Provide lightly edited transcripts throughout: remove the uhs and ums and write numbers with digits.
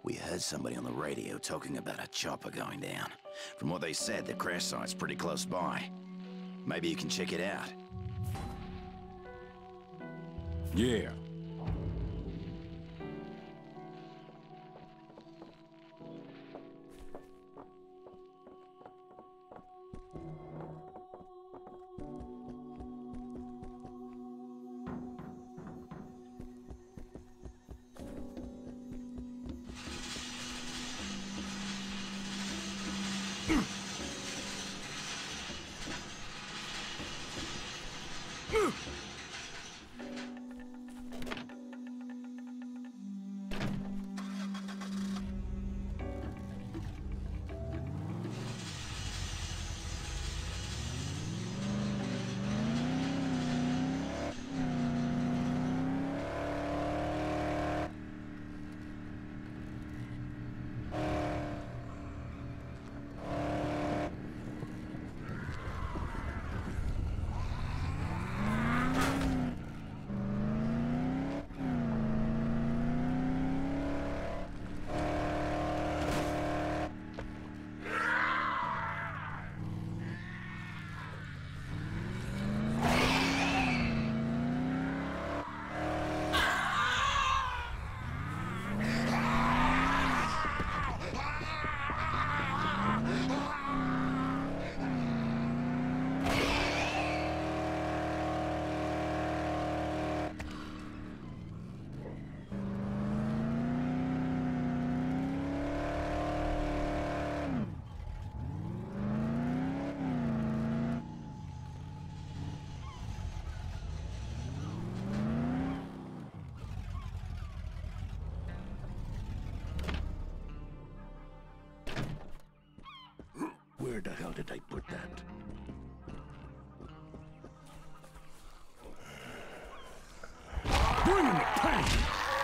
We heard somebody on the radio talking about a chopper going down. From what they said, the crash site's pretty close by. Maybe you can check it out. Yeah. Where the hell did I put that? Bring in the pain!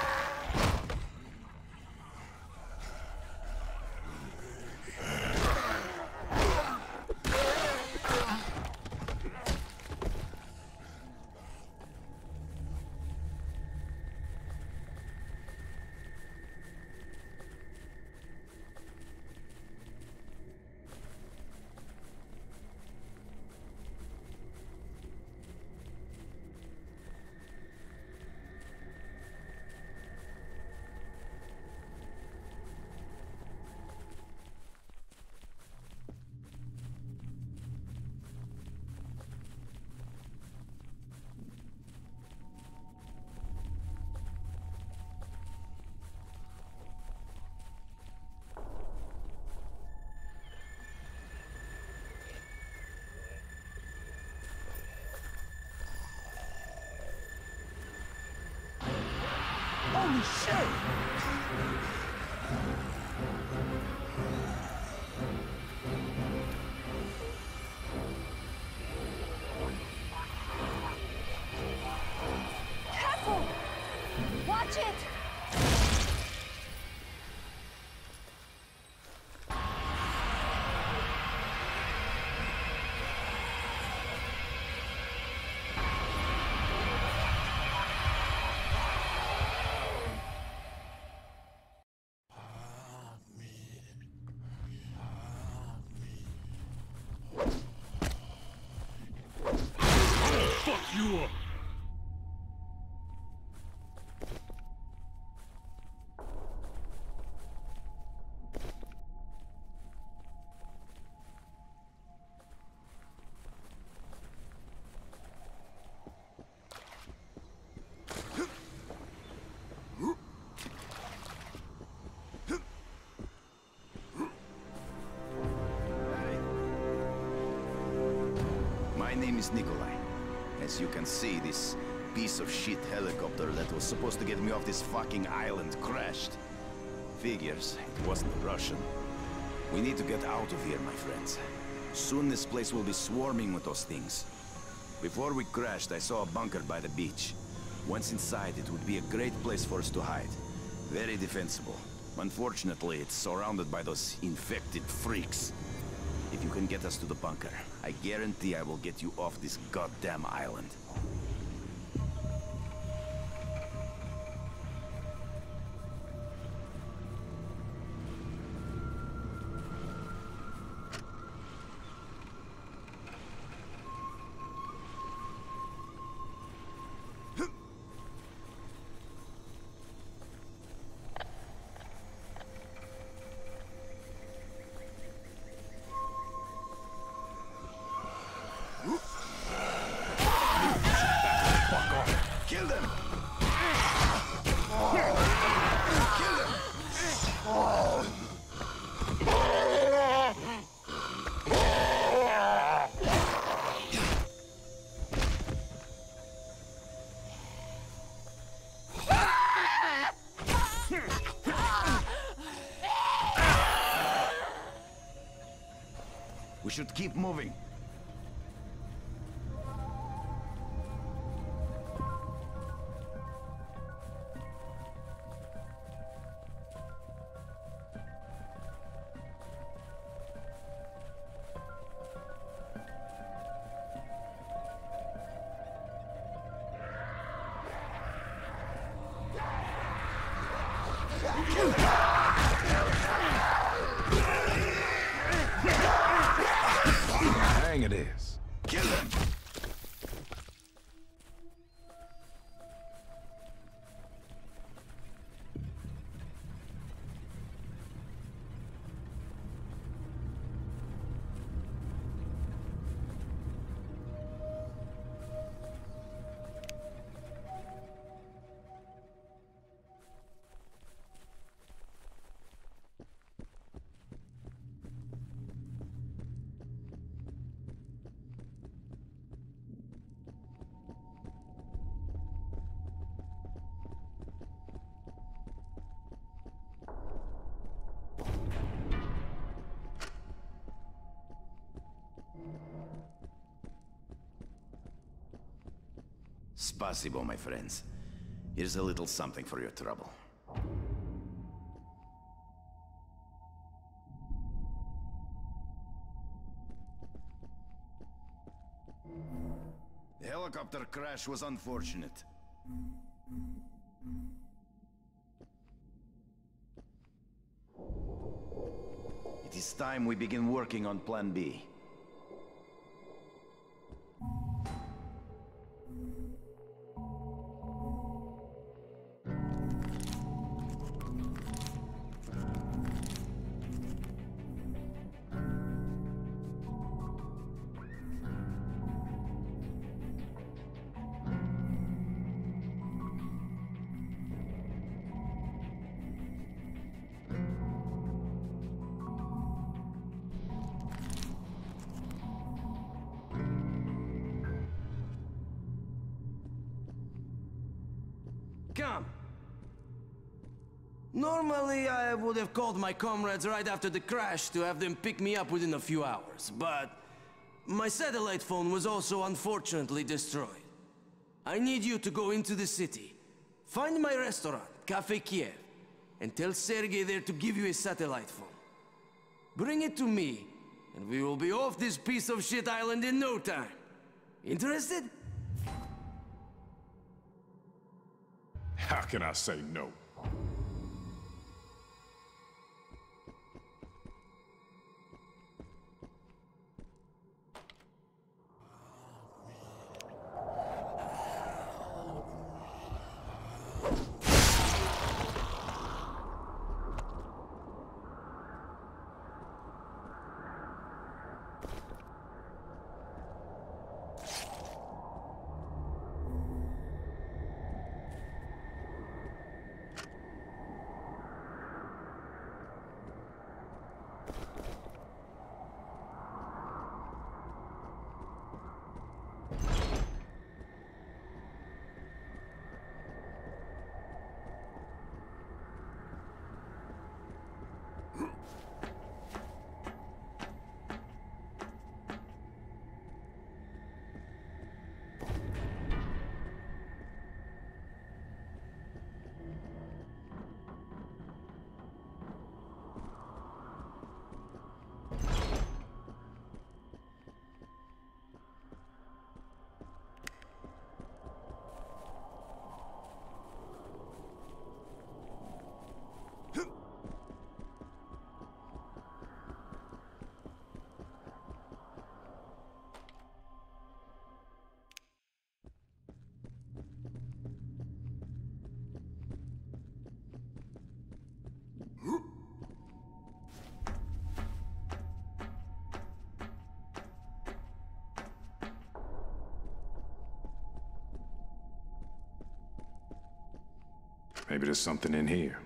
Holy shit! Careful! Watch it! Fuck you up! My name is Nikolai. As you can see, this piece of shit helicopter that was supposed to get me off this fucking island crashed. Figures, it wasn't Russian. We need to get out of here, my friends. Soon this place will be swarming with those things. Before we crashed, I saw a bunker by the beach. Once inside, it would be a great place for us to hide. Very defensible. Unfortunately, it's surrounded by those infected freaks. If you can get us to the bunker, I guarantee I will get you off this goddamn island. We should keep moving. Hang it is. Kill them! Spasibo, my friends. Here's a little something for your trouble. The helicopter crash was unfortunate. It is time we begin working on Plan B. Come. Normally, I would have called my comrades right after the crash to have them pick me up within a few hours, but my satellite phone was also unfortunately destroyed. I need you to go into the city, find my restaurant, Cafe Kiev, and tell Sergei there to give you a satellite phone. Bring it to me, and we will be off this piece of shit island in no time. Interested? How can I say no? Maybe there's something in here.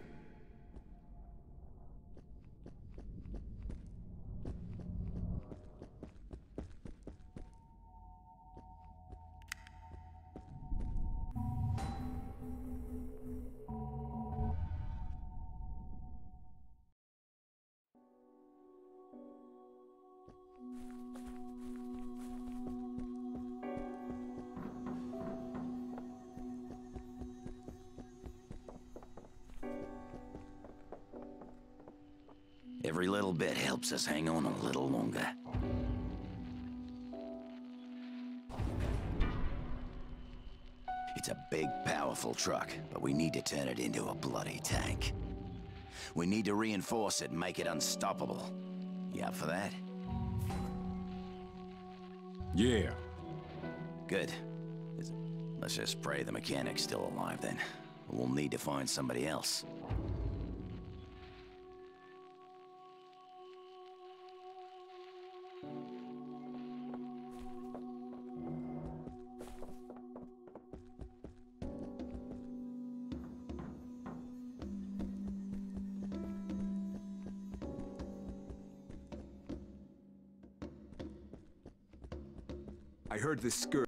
little bit helps us hang on a little longer. It's a big, powerful truck, but we need to turn it into a bloody tank. We need to reinforce it and make it unstoppable. You up for that? Yeah. Good. Let's just pray the mechanic's still alive then. We'll need to find somebody else. I heard this skirt.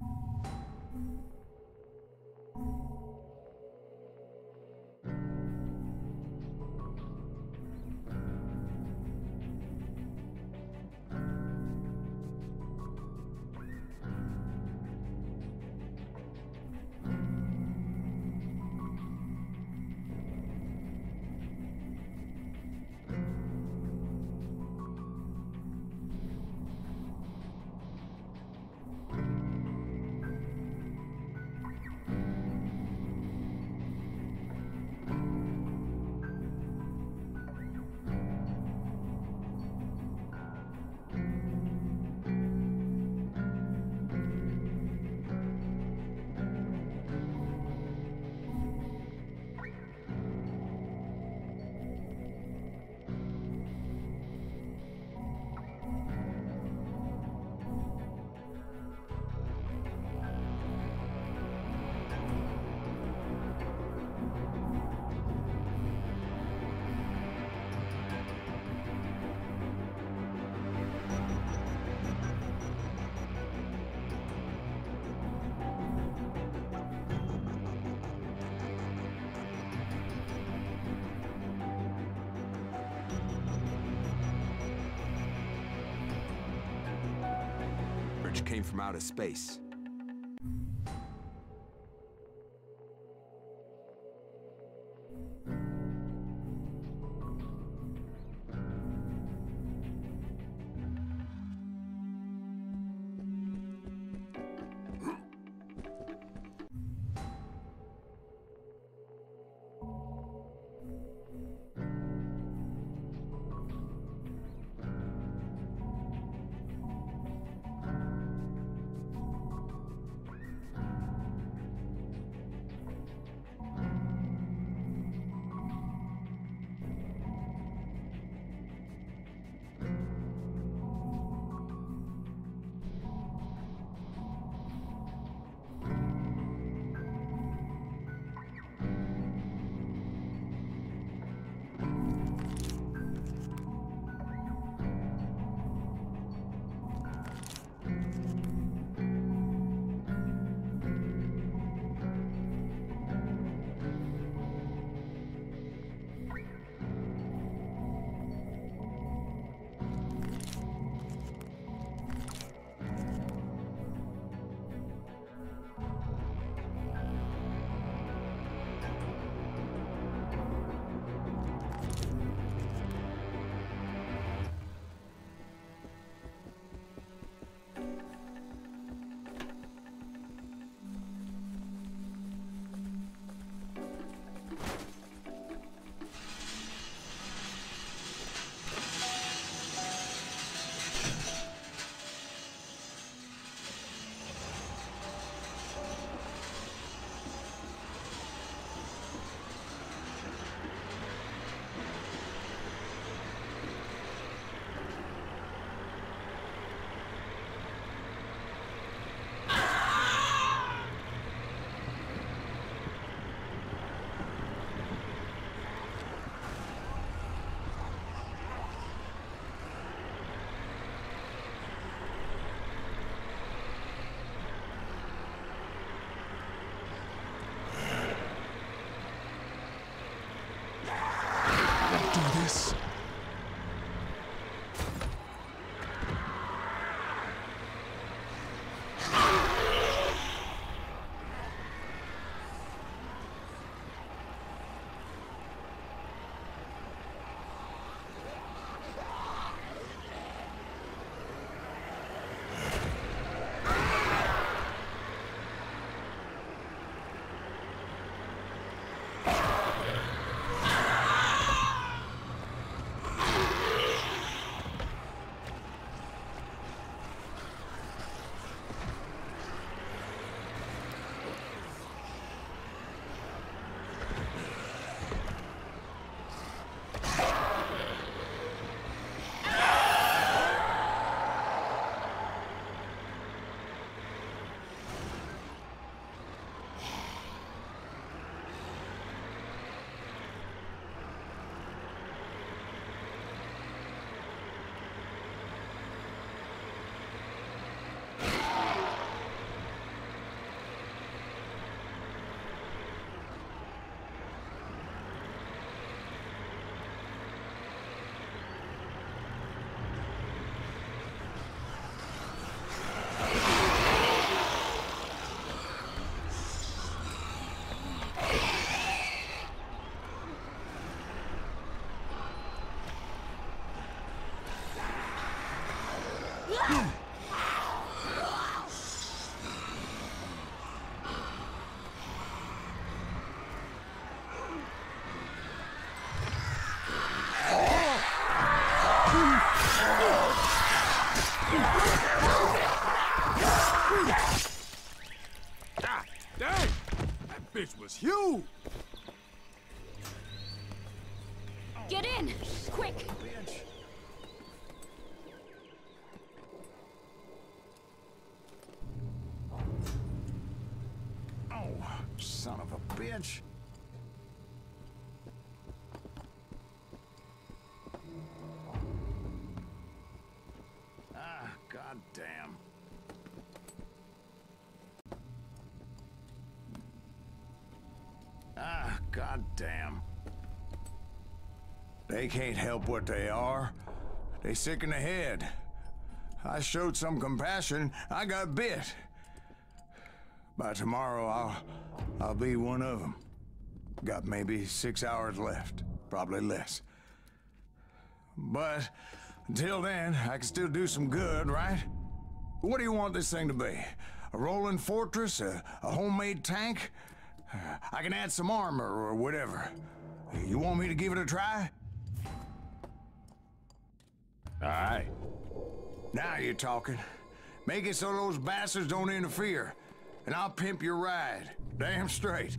Came from outer space. Ah, dang! That bitch was huge! Get in! Quick! Bitch. Oh, son of a bitch. Ah, goddamn. Ah, goddamn. They can't help what they are. They sick in the head. I showed some compassion. I got bit. By tomorrow, I'll be one of them. Got maybe 6 hours left. Probably less. But until then, I can still do some good, right? What do you want this thing to be? A rolling fortress? A homemade tank? I can add some armor or whatever. You want me to give it a try? All right. Now you're talking. Make it so those bastards don't interfere, and I'll pimp your ride. Damn straight.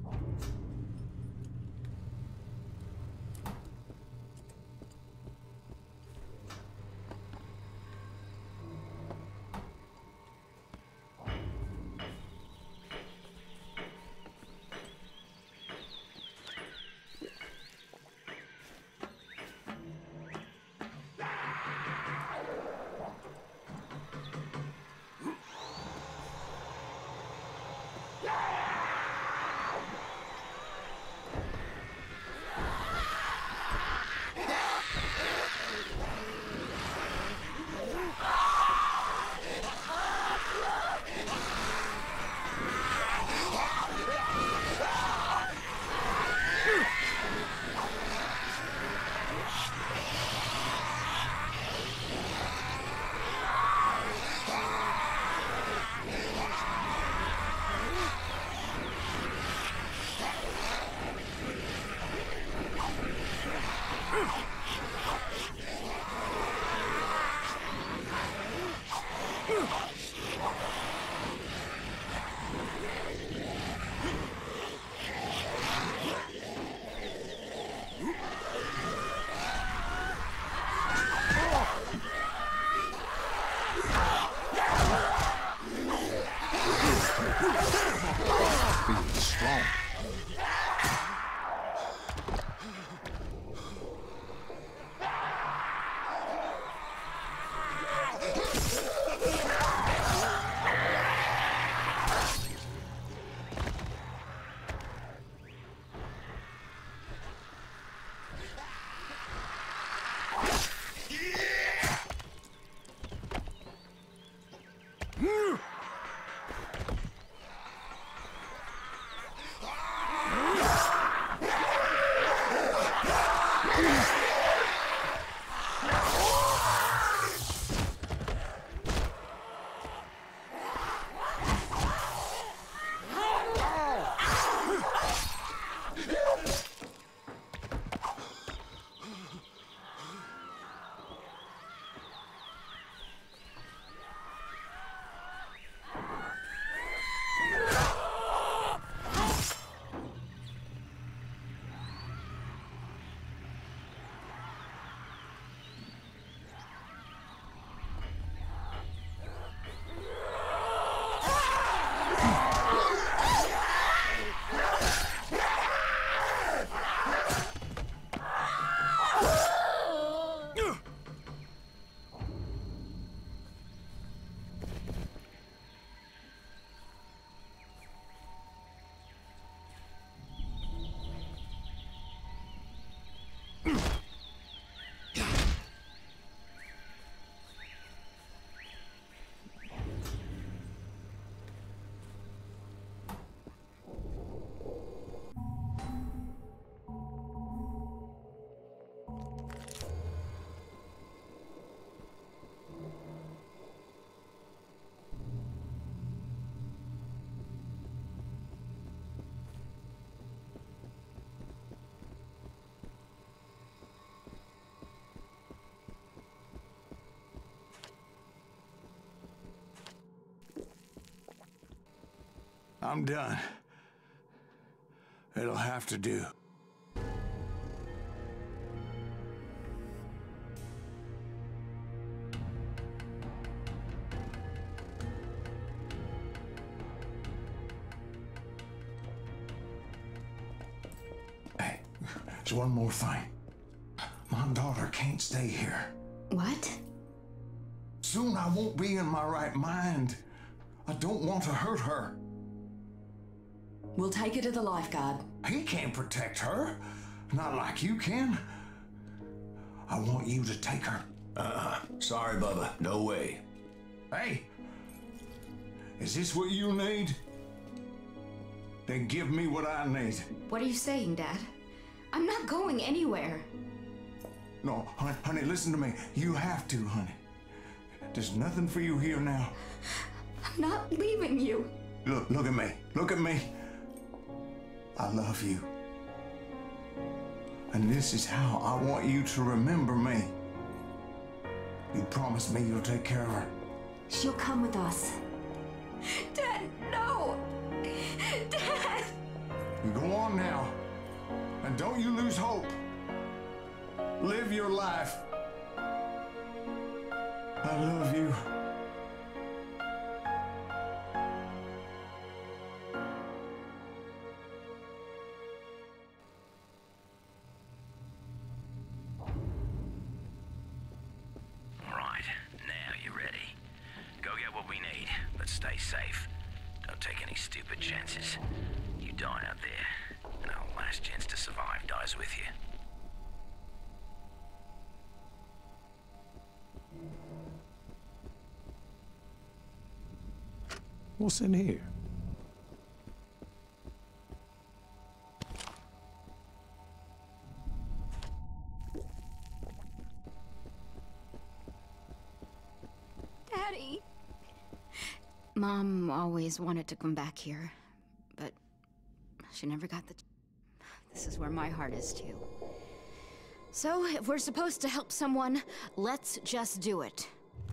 I'm done. It'll have to do. Hey, there's one more thing. My daughter can't stay here. What? Soon I won't be in my right mind. I don't want to hurt her. We'll take her to the lifeguard. He can't protect her. Not like you can. I want you to take her. Sorry, Bubba. No way. Hey! Is this what you need? Then give me what I need. What are you saying, Dad? I'm not going anywhere. No, honey, listen to me. You have to, honey. There's nothing for you here now. I'm not leaving you. Look at me. Look at me. I love you. And this is how I want you to remember me. You promised me you'll take care of her. She'll come with us. Dad, no! Dad! You go on now. And don't you lose hope. Live your life. I love you. Right, now you're ready. Go get what we need, but stay safe. Don't take any stupid chances. You die out there, and our last chance to survive dies with you. What's in here? Daddy! Mom always wanted to come back here, but she never got the... This is where my heart is, too. So, if we're supposed to help someone, let's just do it.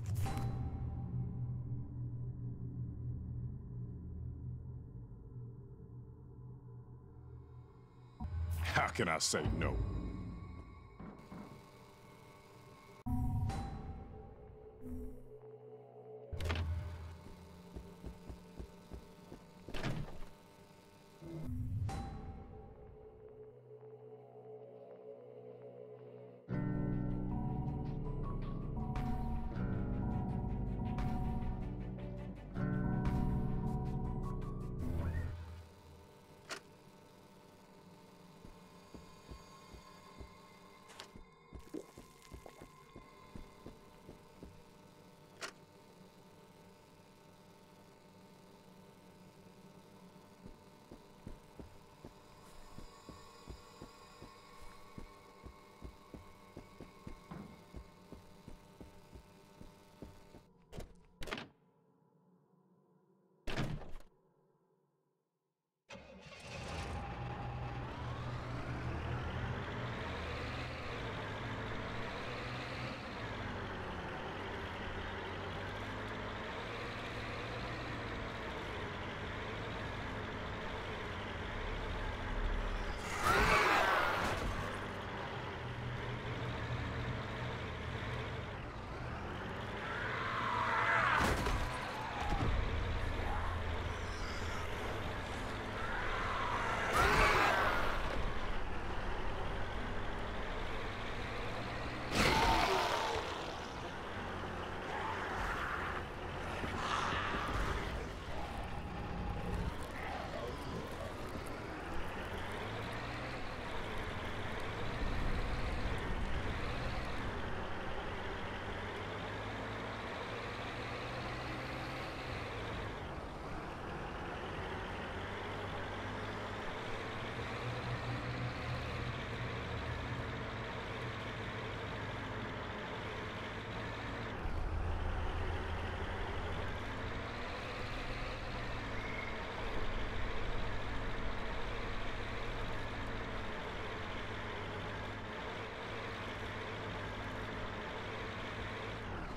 How can I say no?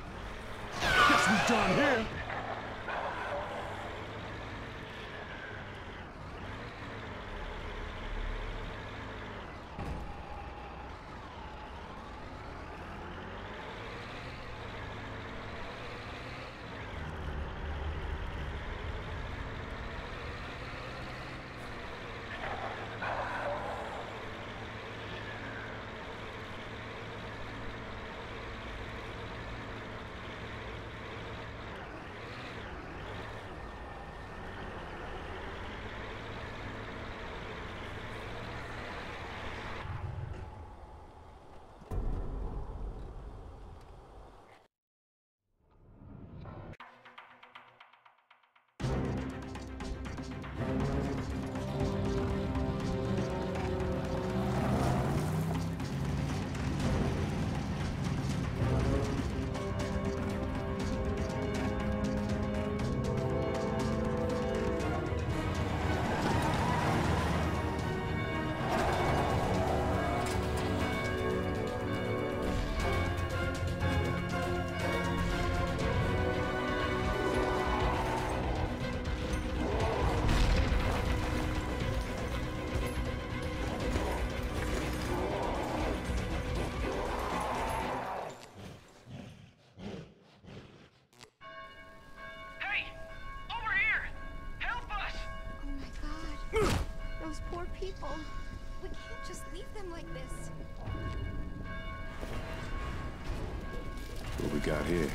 Done here. got here?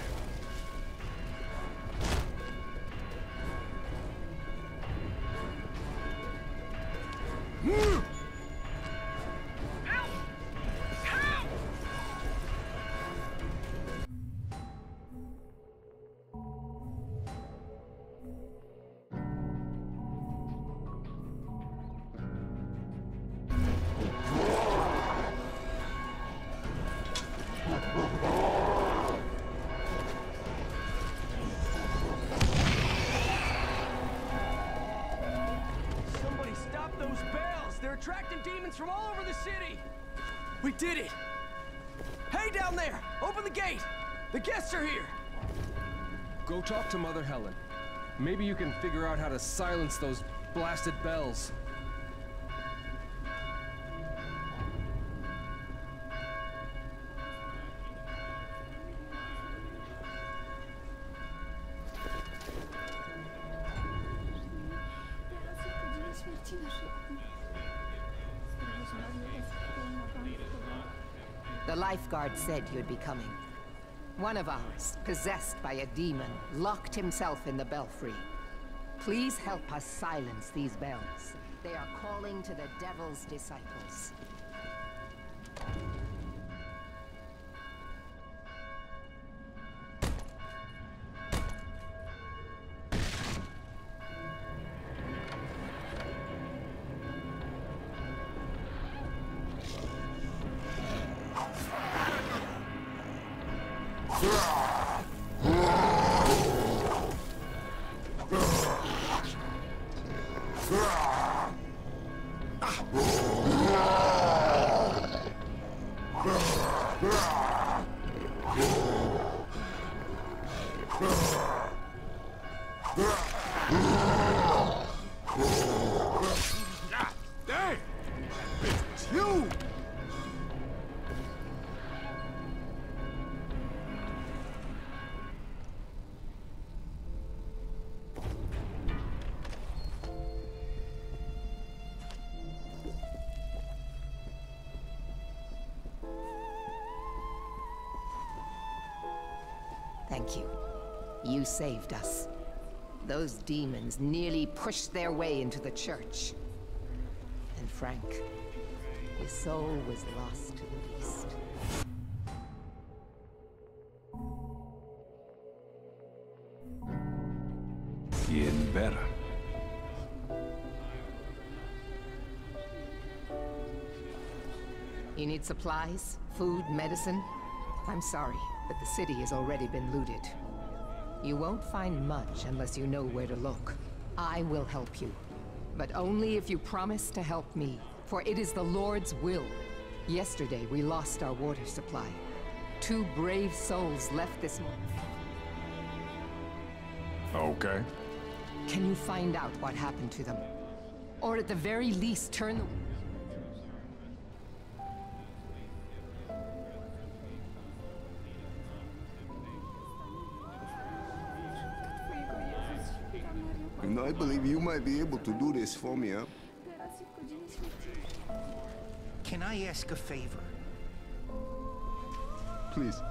Somebody stop those bells! They're attracting demons from all over the city! We did it! Hey, down there! Open the gate! The guests are here! Go talk to Mother Helen. Maybe you can figure out how to silence those blasted bells. The lifeguard said you'd be coming. One of ours, possessed by a demon, locked himself in the belfry. Please help us silence these bells. They are calling to the devil's disciples. Dang! It's you! Thank you. You saved us. Those demons nearly pushed their way into the church. And Frank, his soul was lost to the beast. Getting better. You need supplies? Food? Medicine? I'm sorry, but the city has already been looted. You won't find much unless you know where to look. I will help you, but only if you promise to help me, for it is the Lord's will. Yesterday, we lost our water supply. 2 brave souls left this morning. Okay. Can you find out what happened to them? Or at the very least, turn the... And I believe you might be able to do this for me, huh? Can I ask a favor? Please.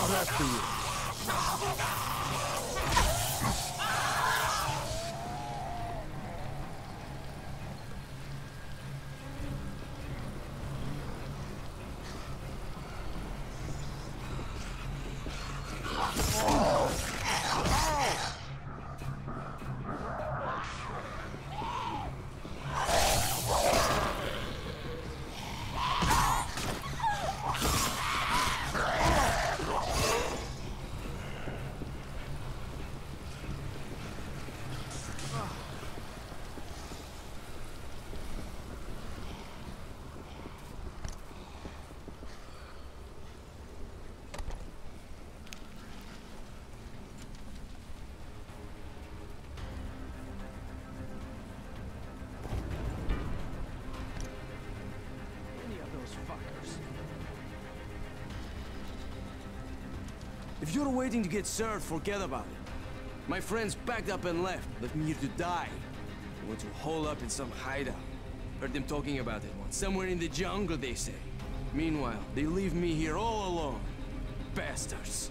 That's for you. If you're waiting to get served, forget about it. My friends packed up and left me here to die. They went to hole up in some hideout. Heard them talking about it once. Somewhere in the jungle, they say. Meanwhile, they leave me here all alone. Bastards.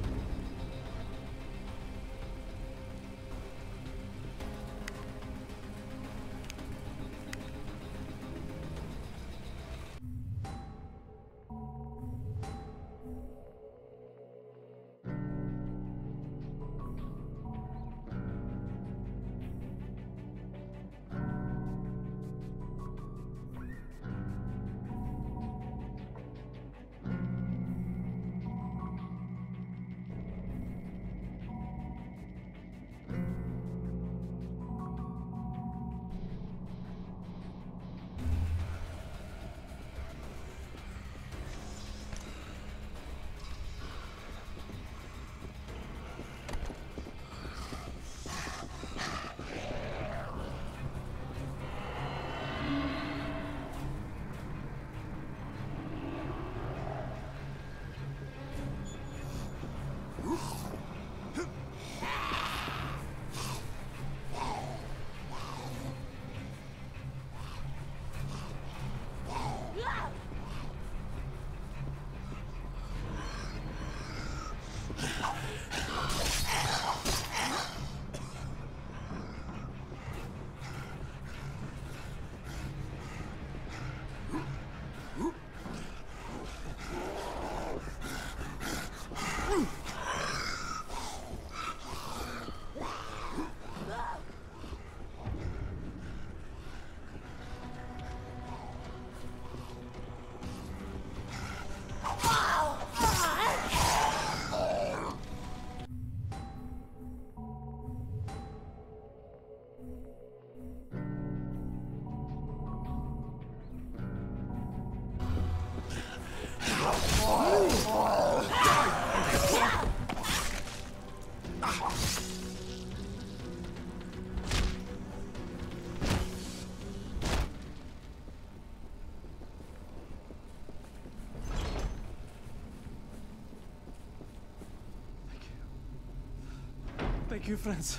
Thank you, friends.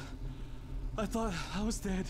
I thought I was dead.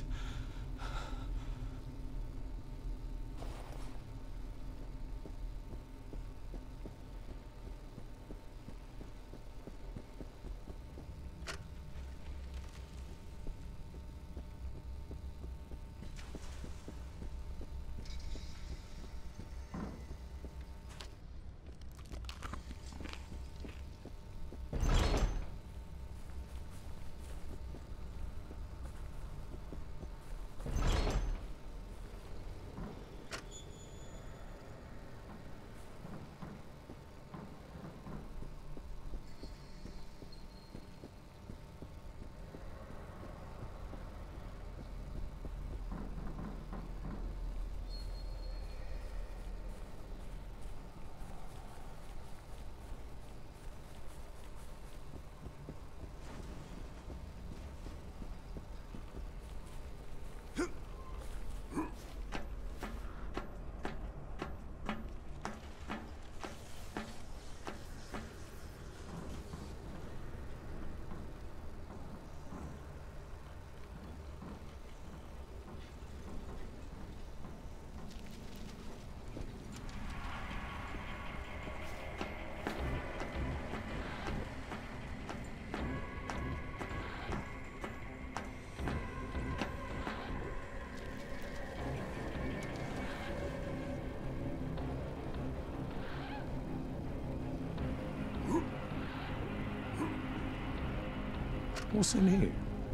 What's in here?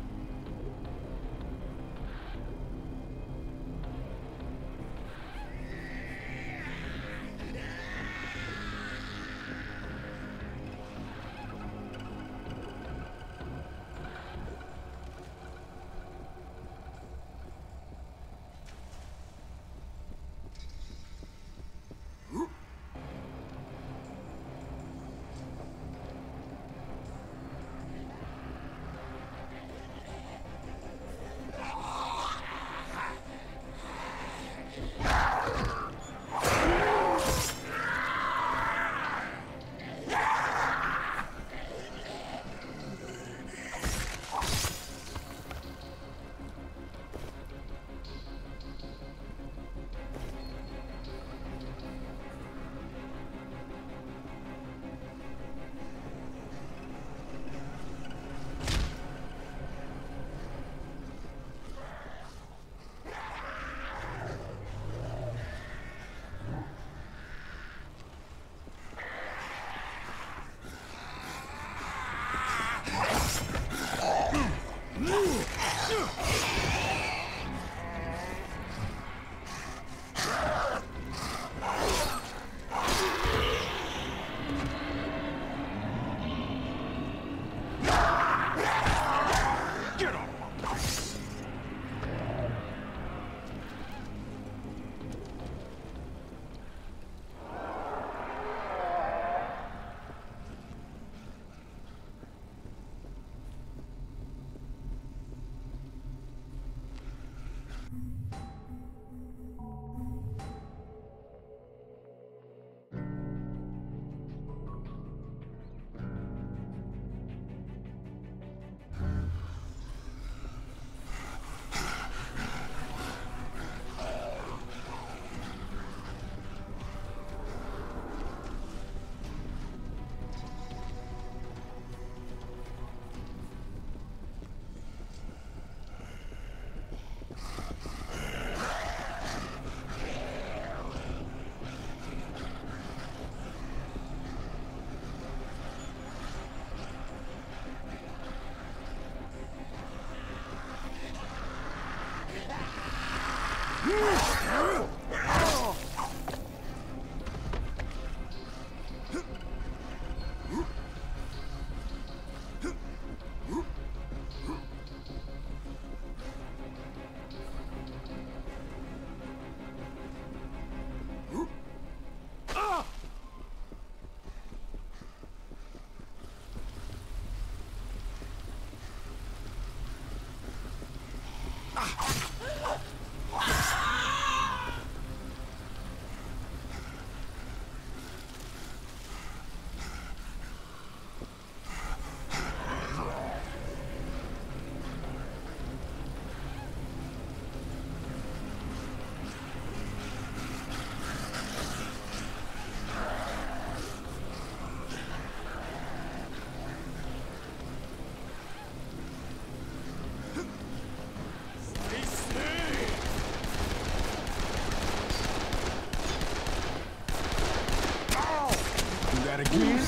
Again?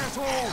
asshole!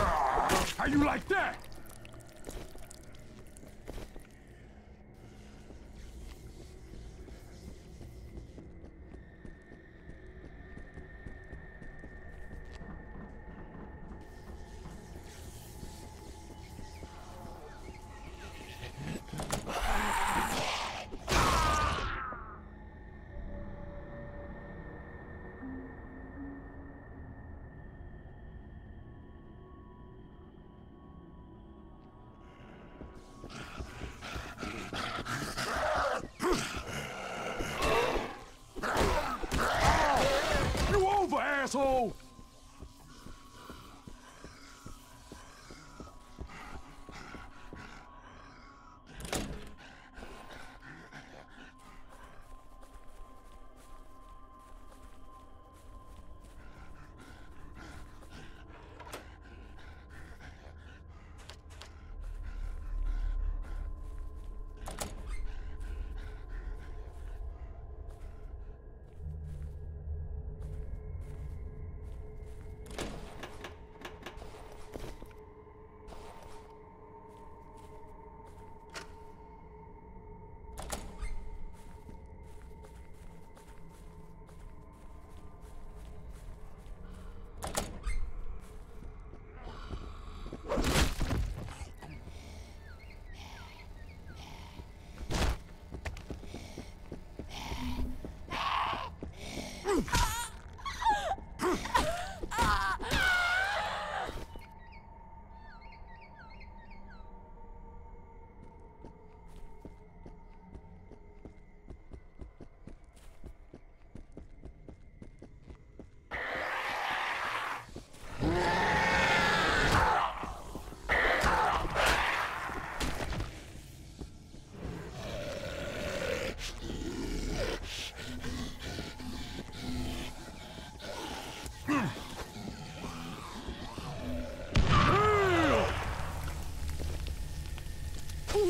How you like that?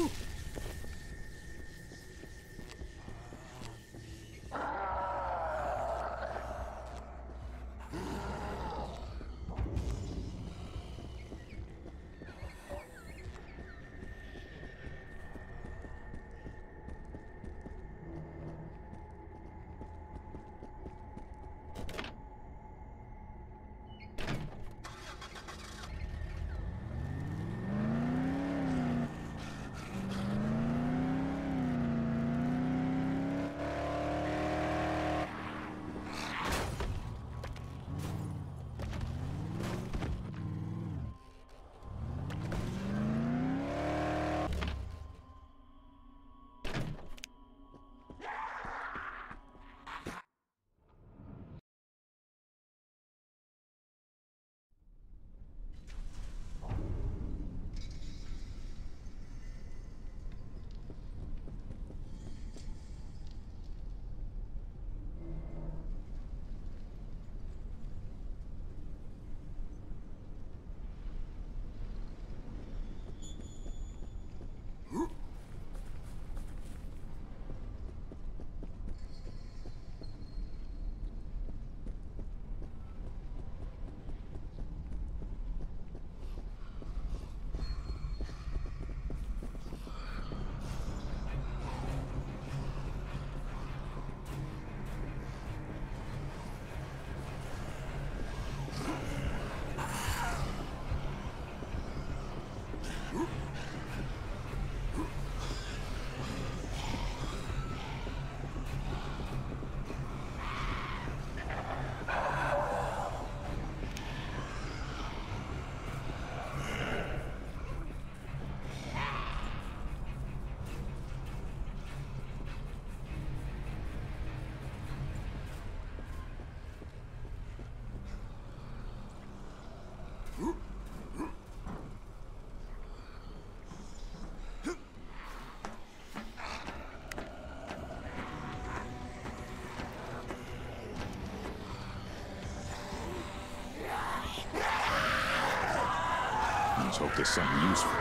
Let's hope there's something useful.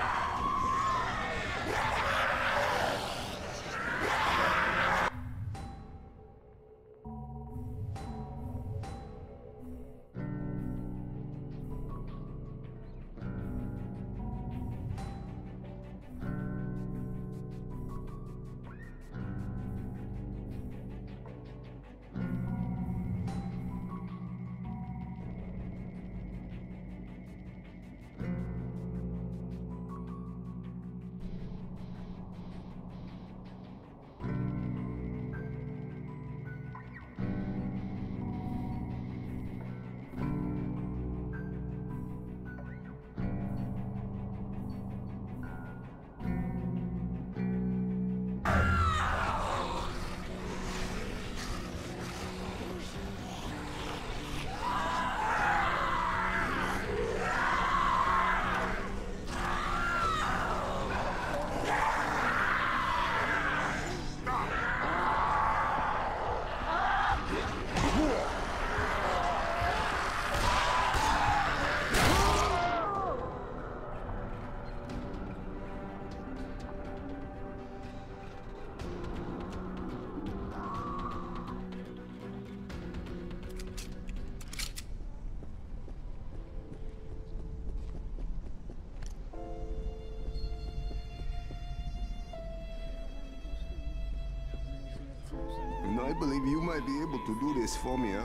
And I believe you might be able to do this for me, huh?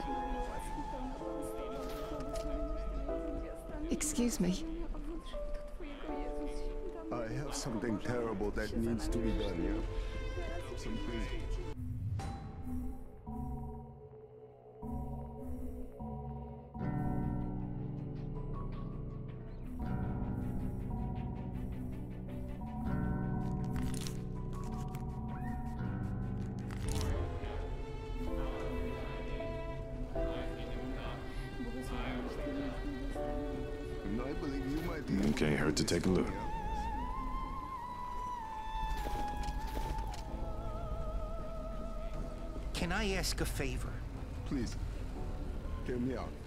Excuse me. I have something terrible that needs to be done, yeah? Something... Can't hurt to take a look. Can I ask a favor? Please, hear me out.